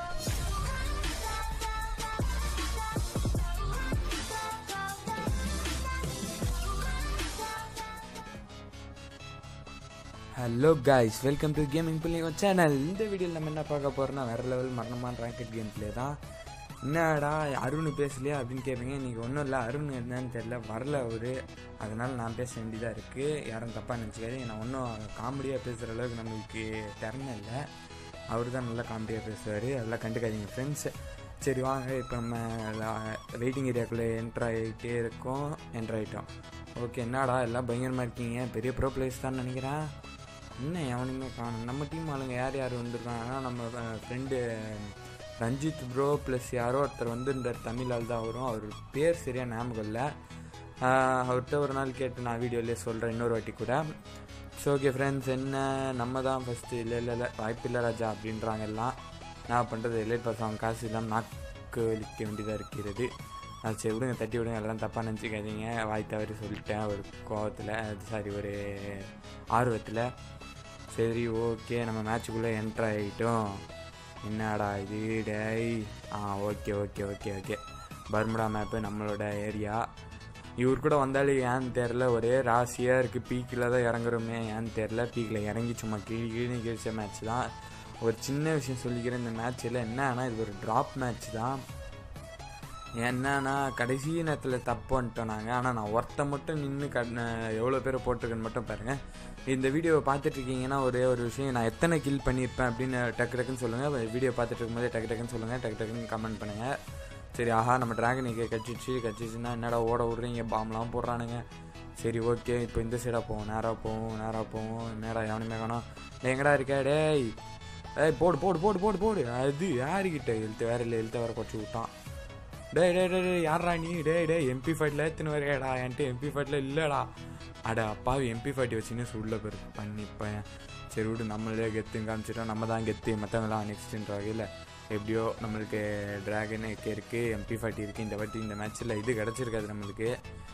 Hello guys, welcome to gaming புள்ளிங்க channel. இந்த வீடியோவில் நம்ம என்ன பார்க்க போகிறோம்னா வேறு லெவல் மரணமான ராக்கெட் கேம் பிளே தான். என்னடா அருண் பேசலையா அப்படின்னு கேட்பீங்க. இன்றைக்கி ஒன்றும் இல்லை, அருண் என்னன்னு தெரில, வரல அவரு. அதனால் நான் பேச வேண்டியதாக இருக்குது. யாரும் தப்பாக நினச்சிக்காது. நான் ஒன்றும் காமெடியாக பேசுகிற அளவுக்கு நம்மளுக்கு திறமை இல்லை. அவர் தான் நல்லா காமெடியாக பேசுவார், அதெல்லாம் கண்டுக்காதீங்க ஃப்ரெண்ட்ஸ். சரி வாங்க, இப்போ நம்ம வெயிட்டிங் ஏரியாக்குள்ளே என்ட்ரு ஆகிட்டோம். ஓகே, என்னடா எல்லாம் பயங்கரமாக இருக்கீங்க, பெரிய ப்ரோ பிளேஸ் தான் நினைக்கிறேன். இன்னும் எவனையுமே காணும். நம்ம டீம் ஆளுங்க யார் யார் வந்திருக்காங்கன்னா, நம்ம ஃப்ரெண்டு ரஞ்சித் ப்ரோ ப்ளஸ் யாரோ ஒருத்தர் வந்துருந்தார். தமிழால் தான் வரும், அவர் பேர் சரியாக ஞாபகம் இல்லை. அவர்கிட்ட ஒரு நாள் கேட்டு நான் வீடியோலேயே சொல்கிறேன், இன்னொரு வாட்டி கூட. ஸோ ஓகே ஃப்ரெண்ட்ஸ், என்ன நம்ம தான் ஃபஸ்ட்டு இல்லை வாய்ப்பு இல்லை ராஜா அப்படின்றாங்க எல்லாம். நான் பண்ணுறது எலைட் பாஸ் அவங்க காசு இல்லாமல் நாக்கு வலிக்க வேண்டியதாக இருக்கிறது. அது சரி விடுங்க, தட்டி விடுங்க, எல்லாம் தப்பாக நினச்சிக்காதீங்க. வாய் தவறி சொல்லிட்டேன் ஒரு கோவத்தில், ஒரு ஆர்வத்தில். சரி ஓகே, நம்ம மேட்சுக்குள்ளே என்ட்ரு ஆகிட்டோம். என்னடா இது டேய். ஓகே பர்முடா மேப்பு நம்மளோட ஏரியா. இவர் கூட வந்தாலே ஏன்னு தெரில, ஒரே ராசியாக இருக்குது. பீக்கில் தான் இறங்குறோமே, ஏன்னு தெரில. பீக்கில் இறங்கி சும்மா கீழே கிழிச்ச மேட்ச் தான். ஒரு சின்ன விஷயம் சொல்லிக்கிறேன் இந்த மேட்ச்சில். என்னன்னா இது ஒரு ட்ராப் மேட்ச் தான். என்னன்னா கடைசி நேரத்தில் தப்பு வந்துட்டோம் நாங்கள். ஆனால் நான் ஒருத்த மட்டும் நின்று எவ்வளோ பேரை போட்டிருக்கேன்னு மட்டும் பாருங்கள். இந்த வீடியோவை பார்த்துட்ருக்கீங்கன்னா ஒரே ஒரு விஷயம், நான் எத்தனை கில் பண்ணியிருப்பேன் அப்படின்னு டக்குன்னு சொல்லுங்கள். வீடியோ பார்த்துட்டு இருக்கும்போதே டக்குன்னு சொல்லுங்கள், டக்குன்னு கமெண்ட் பண்ணுங்கள். சரி, ஆஹா நம்ம ட்ராகனுக்கு கச்சிச்சுன்னா என்னடா ஓட விட்றீங்க, பாம்லாம் போடுறானுங்க. சரி ஓகே, இப்போ இந்த சைடாக போவோம், நேராக போவோம். என்னடா எவனுமே காணோம். எங்கடா இருக்கா டேய்? போடு. அது யாருக்கிட்ட எழுத்து வேறு குறைச்சி விட்டான். டே யாரா நீ? டே MP5 எத்தனை வரையாடா? என்கிட்ட MP5 இல்லைடா. அட அப்பாவி, MP5 வச்சுன்னு உள்ள பேர் பண்ணிப்பேன். சரி விடு, நம்மளே கெத்துன்னு காமிச்சிட்டோம். நம்ம தான் கெத்து, மற்றவங்களாம் நெக்ஸ்ட்டுன்ற வகையில். எப்படியோ நம்மளுக்கு ட்ராகன் இருக்குது, MP5 இருக்குது. இந்த வாட்டி இந்த மேட்ச்சில் இது கிடச்சிருக்காது நம்மளுக்கு,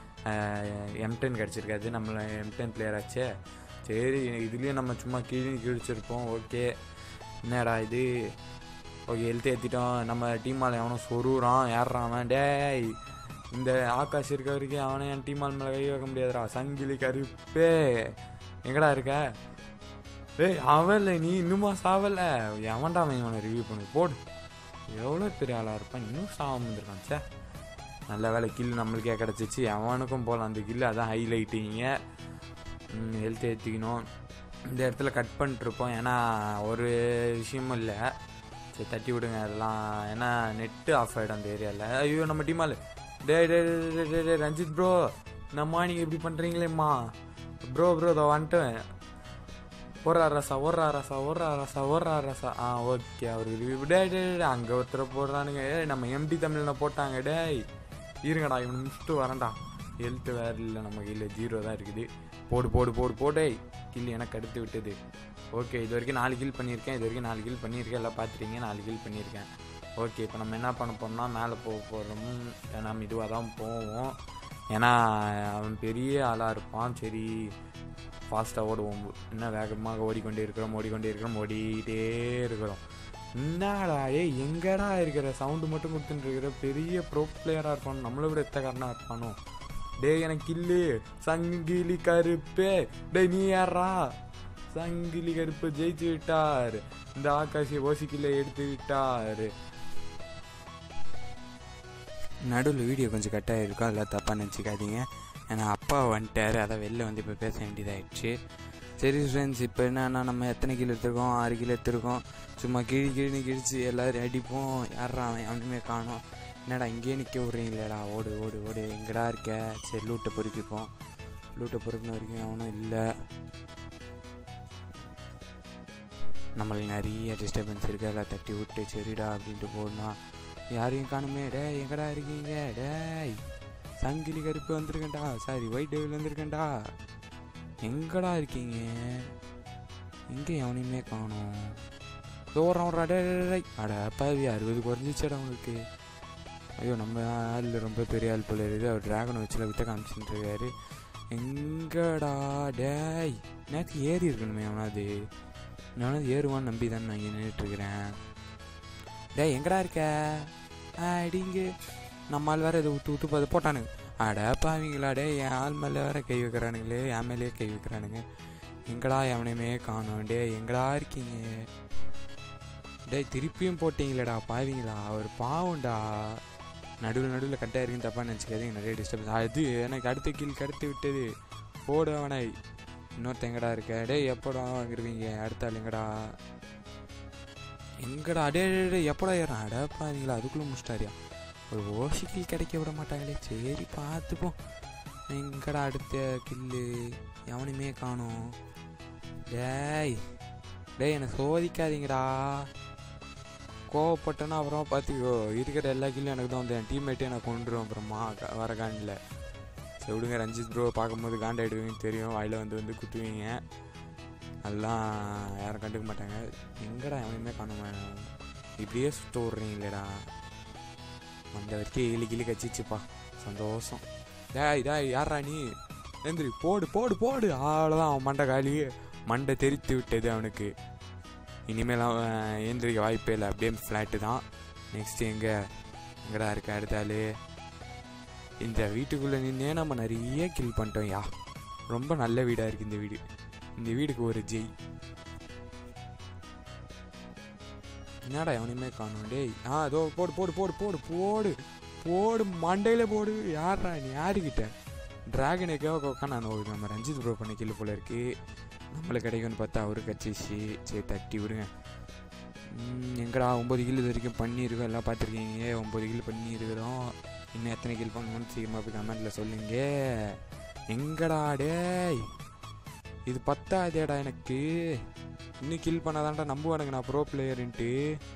M10 கிடச்சிருக்காது. நம்மளை M10 பிளேயர் ஆச்சே. சரி, இதுலேயும் நம்ம சும்மா கிழிச்சிருப்போம். ஓகே, என்னடா இது? ஓகே, எழுத்து ஏற்றிட்டோம். நம்ம டீமால் எவனும் சொருறான். யார்றான் அவன்? டேய், இந்த ஆகாஷ் இருக்க வரைக்கும் அவனை என் டீமால் மேலே கை வைக்க முடியாதுடா. சங்கிலி கருப்பே, எங்கடா இருக்க? டேய் அவன்ல, நீ இன்னுமா சாவலை? எவன்டா அவன் இவனை ரிவ்யூ பண்ணி போடு. எவ்வளோ பெரிய ஆளாக இருப்பான், இன்னும் சாவம் வந்துருக்கான். சே, நல்ல வேலை கில் நம்மளுக்கே கிடச்சிச்சு. எவனுக்கும் போகலாம் அந்த கில்லு, அதான் ஹைலைட்டிங்க. எழுத்து ஏற்றிக்கணும். இந்த இடத்துல கட் பண்ணிட்டுருப்போம், ஏன்னா ஒரு விஷயமும் இல்லை. சரி தட்டி விடுங்க அதெல்லாம், ஏன்னா நெட்டு ஆஃப் ஆகிடும் அந்த ஏரியாவில். ஐயோ நம்ம டீமால். டே ரஞ்சித் ப்ரோ, நம்மா நீங்கள் இப்படி பண்ணுறீங்களேம்மா ப்ரோ இதோ வந்துட்டேன். ஓடுறா ரசா. ஓகே, அவருக்கு டே அங்கே ஒருத்தரை போடுறானுங்க. நம்ம MD தமிழில் போட்டாங்க. டேய் இருங்கடா, இவனு முடிச்சுட்டு வரேன்டா. ஹெல்த்து வேறு இல்லை நம்ம கையில், 0 தான் இருக்குது. போடு. கில் எனக்கு அடுத்து விட்டது. ஓகே, இது வரைக்கும் 4 கில் பண்ணியிருக்கேன். எல்லாம் பார்த்துட்டீங்க, 4 கில் பண்ணியிருக்கேன். ஓகே, இப்போ நம்ம என்ன பண்ண போகிறோம்னா மேலே போகிறோம். நம்ம இதுவாக தான் போவோம், ஏன்னா அவன் பெரிய ஆளாக இருப்பான். சரி ஃபாஸ்ட்டாக ஓடுவோம். என்ன வேகமாக ஓடிக்கிட்டே இருக்கிறோம். என்னடா எங்கடா இருக்கிற சவுண்டு மட்டும் கொடுத்துட்டு இருக்கிற? பெரிய ப்ரோ பிளேயராக இருப்பானோ, நம்மளை விட எத்தக்காரனாக இருப்பானோ. டே எனக்கு கில்லு. சங்கிலி கருப்பே, டே நீ யாரா? சங்கிலி கருப்பு ஜெயிச்சு விட்டார். இந்த ஆகாஷை ஓசிக்கில எடுத்து விட்டார். நடுவில் வீடியோ கொஞ்சம் கட்டாக இருக்கும், அதெல்லாம் தப்பாக நினச்சிக்காதீங்க. ஏன்னா அப்பா வந்துட்டார், அதை வெளில வந்து இப்போ பேச வேண்டியதாகிடுச்சு. சரி ஃப்ரெண்ட்ஸ், இப்போ என்னன்னா நம்ம எத்தனை கிலோ எடுத்துருக்கோம்? 6 கிலோ எடுத்துருக்கோம். சும்மா கிழிச்சு எல்லோரும் அடிப்போம். யாரா அவனுமே காணோம். என்னடா இங்கேயே நிற்க விட்றீங்களேடா? ஓடு. எங்கடா இருக்க? சரி லூட்டை பொறுக்கிப்போம். பொறுக்கின வரைக்கும் அவனும் இல்லை. நம்மளுக்கு நிறைய டிஸ்டர்பன்ஸ் இருக்குது, எல்லாம் தட்டி விட்டு சரிடா அப்படின்ட்டு போடணும். யாரையும் காணுமே. டேய் எங்கடா இருக்கீங்க? டேய் சங்கிலி கருப்பு வந்திருக்கேன்டா, சாரி ஒயிட் டெவில் வந்திருக்கேன்டா. எங்கடா இருக்கீங்க? எங்கே எவனையுமே காணும். ஓடுறா. டே அட அப்பாவி, 60 குறைஞ்சிச்சாடா உங்களுக்கு. ஐயோ, நம்ம ஆள் ரொம்ப பெரிய ஆள் போல இருக்குது. அவர் ட்ராகன் வச்சுல வித்த காமிச்சுட்டு இருக்காரு. எங்கடா? டேய் நேற்று ஏறி இருக்கணுமே. அவனாவது ஏறுவான்னு நம்பி தான் நான் இங்கே நின்றுட்டுருக்கிறேன். டேய் எங்கடா இருக்க அடிங்க நம்மால் வேற இது ஊற்று ஊற்று பார்த்து போட்டானுங்க. அட பாவீங்களா டே, என் ஆள் மேலே வேற கை வைக்கிறானுங்களே, என் மேலேயே கை வைக்கிறானுங்க. எங்கடா எவனையுமே காணோம். டே எங்கடா இருக்கீங்க? டே திருப்பியும் போட்டிங்களேடா பாவீங்களா, ஒரு பாவம்டா. நடுவில் கட்டாக இருக்குன்னு தப்பாக நினச்சிக்காதீங்க, நிறைய டிஸ்டர்பன்ஸ். அது எனக்கு அடுத்த கீழ் கடத்தி விட்டது. போடு அவனை. இன்னொருத்த எங்கடா இருக்க? டே எப்படா வாங்கிருவீங்க? அடுத்த ஆள் எங்கடா டே எப்படா ஏறான்? அட பாவீங்களா, அதுக்குள்ளே முடிச்சிட்டாரியா? ஒரு ஓசிக்கில் கிடைக்க விட மாட்டாங்களே. சரி பார்த்துப்போம். எங்கடா அடுத்த கில்லு? எவனையுமே காணோம். டேய் என்னை சோதிக்காதீங்கடா. கோவப்பட்டேன்னா அப்புறம் பார்த்துக்கோ, இருக்கிற எல்லா கில்லும் எனக்கு தான் வந்து என் டீம்மேட்டே நான் கொண்டுருவேன் அப்புறமா வர காண்டில். சரி விடுங்க, ரஞ்சித் ப்ரோ பார்க்கும்போது காண்டாயிடுவீங்கன்னு தெரியும். வாயில் வந்து குத்துவீங்க, அதெல்லாம் யாரும் கண்டுக்க மாட்டாங்க. எங்கடா எவனையுமே காணுமே, இப்படியே சுத்த விட்றீங்களேடா. அந்த வரைக்கும் கிளி கச்சிச்சுப்பா, சந்தோஷம். டேய் யாரா நீ? எந்திரி, போடு அவ்வளோதான். அவன் மண்டை காலி, மண்டை தெரித்து விட்டது அவனுக்கு. இனிமேல் அவன் ஏந்திரிக்க வாய்ப்பே இல்லை, அப்படியே ஃப்ளாட்டு தான். நெக்ஸ்ட்டு எங்கடா இருக்க அடுத்தாள்? இந்த வீட்டுக்குள்ளே நின்னே நம்ம நிறைய கில் பண்ணிட்டோம். ரொம்ப நல்ல வீடாக இருக்குது இந்த வீடுக்கு ஒரு ஜெய். என்னடா எவனையுமே காணும். டேய் அதோ போடு மண்டையில போடு. யாரா நீ? யாருக்கிட்ட? டிராகனுக்கே உட்காந்து நம்ம ரஞ்சித் ப்ரோ பண்ண கில்லு போல இருக்கு. நம்மளுக்கு கிடைக்கும்னு பார்த்தா அவரு கச்சிச்சு. சரி தட்டி விடுங்க. எங்கடா 9 கில் இது வரைக்கும் பண்ணியிருக்கோம், எல்லாம் பார்த்துருக்கீங்க. 9 கில் பண்ணியிருக்கிறோம். இன்னும் எத்தனை கில் பண்ணணும்னு சீக்கிரமாக போய் கமெண்ட்டில் சொல்லுங்க. எங்கடா டேய், இது பத்தாதேடா எனக்கு. இன்னும் கில் பண்ணாதான்டா நம்புவானுங்க நான் ப்ரோ பிளேயருன்ட்டு.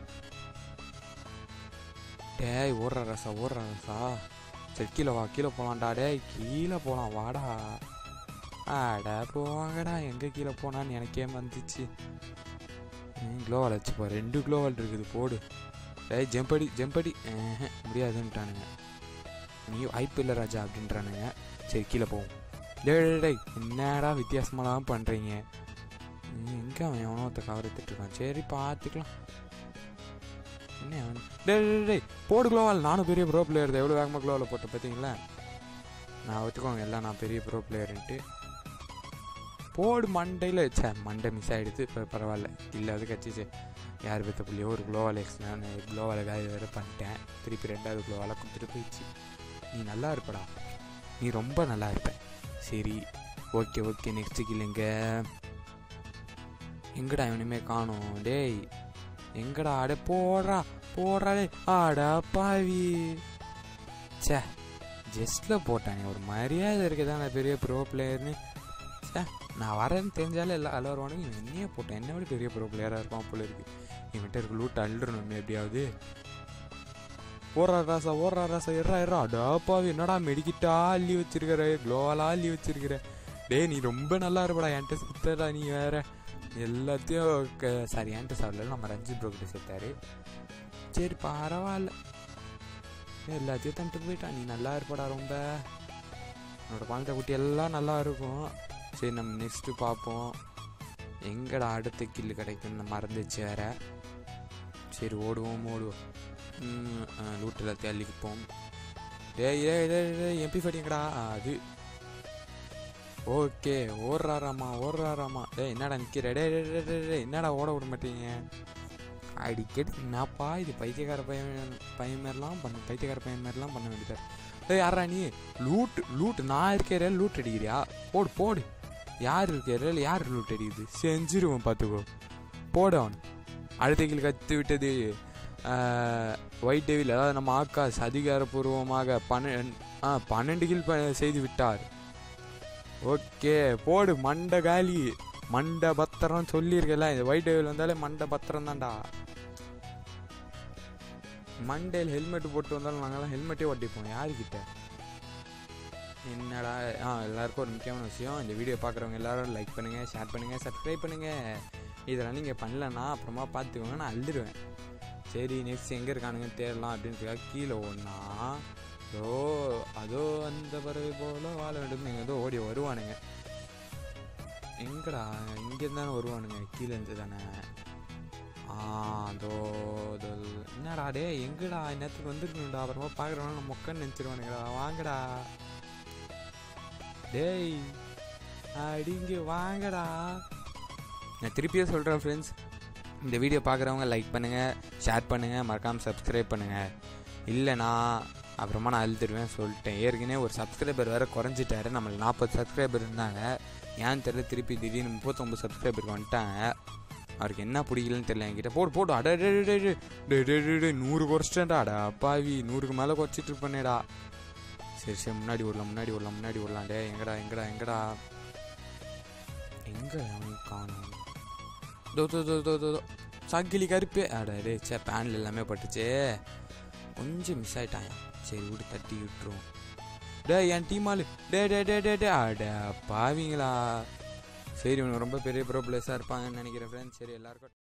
டேய் ஓடுற ரசா. சரி கீழே போகலான்டா. டேய் கீழே போகலாம் வாடா. ஆட போவாங்கடா, எங்கே கீழே போனான்னு எனக்கே வந்துச்சு. க்ளோவால் வச்சுப்போ, 2 க்ளோவால் இருக்குது. போடு. டேய் ஜம்படி முடியாதுன்ட்டானுங்க. நீ வாய்ப்பு இல்லை ராஜா அப்படின்றானுங்க. சரி கீழே போவோம். டேய் என்னடா வித்தியாசமாலாம் பண்ணுறீங்க? எங்கே அவன் எவனோ ஒருத்த கவர் எடுத்துட்ருக்கான். சரி பார்த்துக்கலாம். என்ன அவன்? டேய் போடு க்ளோவால். நானும் பெரிய ப்ரோ பிளேயர் தான். எவ்வளோ வேகமாக க்ளோவால் போட்டேன் பார்த்தீங்களா? நான் ஒத்துக்கோங்க எல்லாம் நான் பெரிய ப்ரோ பிளேயருன்ட்டு. போடு மண்டையில். மண்டை மிஸ் ஆகிடுது. இப்போ பரவாயில்ல, இல்லை அது கச்சிச்சு. யார் பெற்ற புள்ளியோ ஒரு க்ளோவால் நான் க்ளோவால் காய் வேறு பண்ணிட்டேன். திருப்பி 2வது க்ளோவால் கொடுத்துட்டு போயிடுச்சு. நீ நல்லா இருப்படா, நீ ரொம்ப நல்லா இருப்ப. சரி ஓகே நெக்ஸ்ட்டு கில்லுங்க. எங்கடா இவனுமே காணும். டேய் எங்கடா? அடே போடுறா டே. ஆடா பாவி. ஜஸ்ட்டில் போட்டானே, ஒரு மரியாதை இருக்குதான் நான் பெரிய ப்ரோ பிளேயர்னு. நான் வரேன்னு தெரிஞ்சாலே எல்லாம் வருவானுங்க. இவன் என்னையே போட்டேன், என்னை விட பெரிய ப்ரோ பிளேயராக இருப்பான் போல இருக்கு. இவன்கிட்ட இருக்க லூட்டு அள்ளுறணும் எப்படியாவது. ஓடுறா ராசா எறா. அடாப்பாவி, என்னடா மெடிக்கிட்டா அள்ளி வச்சிருக்கிற, க்ளோவாலா அள்ளி வச்சிருக்கிற. டே நீ ரொம்ப நல்லா இருப்படா. என்கிட்ட சுத்தடா நீ வேற. எல்லாத்தையும் சாரி என்கிட்ட சாப்பிடல, நம்ம ரஞ்சித் ப்ரோ கிட்ட சேர்த்தாரு. சரி பரவாயில்ல, எல்லாத்தையும் தந்துட்டு போயிட்டான். நீ நல்லா இருப்படா ரொம்ப. என்னோட பாலத்தை குட்டி எல்லாம் நல்லா இருக்கும். சரி நம்ம நெக்ஸ்ட்டு பார்ப்போம். எங்கடா அடுத்த கில்லு கிடைக்கும்னு மறந்துச்சு வேற. சரி ஓடுவோம். லூட்டில் தள்ளிக்குப்போம். டேய் MP40 எங்கடா? அது ஓகே. ஓடுறாராமா. டேய் என்னடா நிற்கிற? டே என்னடா ஓட விட மாட்டீங்க? அடிக்கடி என்னப்பா இது? பைத்தியக்கார பையன் மாதிரிலாம் பண்ண வேண்டியதார். டேய் யாரா நீ? லூட் நான் இருக்கிற லூட் அடிக்கிறியா? போடு. யார் இருக்கிற? யார் லூட் அடிக்குது? செஞ்சிருவோம் பார்த்துக்கோ. போடு அவன். அடுத்த கீழ் கற்று விட்டது ஒயிட் டெவில், அதாவது நம்ம ஆகாஷ் அதிகாரப்பூர்வமாக 12 கில் செய்து விட்டார். ஓகே போடு. மண்டை காலி, மண்டை பத்திரம் சொல்லியிருக்கல. இந்த ஒயிட் டெவில் வந்தாலே மண்டை பத்திரம் தான்டா. மண்டையில் ஹெல்மெட் போட்டு வந்தாலும் நாங்கள்லாம் ஹெல்மெட்டே ஓட்டிப்போம். யாருக்கிட்ட? என்னடா எல்லாருக்கும் ஒரு முக்கியமான விஷயம், இந்த வீடியோ பார்க்குறவங்க எல்லோரும் லைக் பண்ணுங்கள், ஷேர் பண்ணுங்கள், சப்ஸ்கிரைப் பண்ணுங்கள். இதெல்லாம் நீங்கள் பண்ணலன்னா அப்புறமா பார்த்துக்கோங்க, நான் அள்ளிடுவேன். சரி நெக்ஸ்ட் எங்கே இருக்கானுங்கன்னு தேடலாம் அப்படின்றதுக்காக கீழே ஓடனா அதோ அந்த பறவை போல் வாழ வேண்டும். எங்கள் ஏதோ ஓடி வருவானுங்க. எங்கடா? இங்கேருந்து தானே வருவானுங்க, கீழே இருந்து தானே. அதோ என்னடா டே எங்கடா நேரத்துக்கு வந்துருக்கணும்டா, அப்புறமா பார்க்குறவங்க நம்ம மொக்கன்னு நினச்சிருவானுங்கடா. வாங்கடா டேய், அடிங்க வாங்கடா. நான் திருப்பியும் சொல்கிறேன் ஃப்ரெண்ட்ஸ், இந்த வீடியோ பார்க்குறவங்க லைக் பண்ணுங்கள், ஷேர் பண்ணுங்கள், மறக்காமல் சப்ஸ்கிரைப் பண்ணுங்கள். இல்லைனா அப்புறமா நான் அழுதுடுவேன் சொல்லிட்டேன். ஏற்கனவே ஒரு சப்ஸ்கிரைபர் வேறு குறைஞ்சிட்டாரு. நம்மளுக்கு 40 சப்ஸ்கிரைபர் இருந்தாங்க. ஏன்னு தெரியல, திருப்பி திடீர்னு 39 சப்ஸ்கிரைபருக்கு வந்துட்டாங்க. அவருக்கு என்ன பிடிக்கலன்னு தெரியல. என்கிட்ட போடு அட 100 குறைச்சிட்டேன்டா. அடா அப்பாவி, 100க்கு மேலே குறைச்சிட்டு இருப்பேனேடா. சரி முன்னாடி ஓடலாம். டே எங்கடா எங்கே அவனுக்கு காணும்? தோ சாக்கிலி கருப்பே. அடா டே பேனில் எல்லாமே பட்டுச்சே, கொஞ்சம் மிஸ் ஆகிட்டாங்க. சரி விட்டு தட்டி விட்டுருவோம். டே என் டீமாலு டே அட பாவிங்களா. சரி இவனுக்கு ரொம்ப பெரிய ப்ரோ பிளேஸாக இருப்பாங்கன்னு நினைக்கிறேன் ஃப்ரெண்ட்ஸ். சரி எல்லாருக்கும்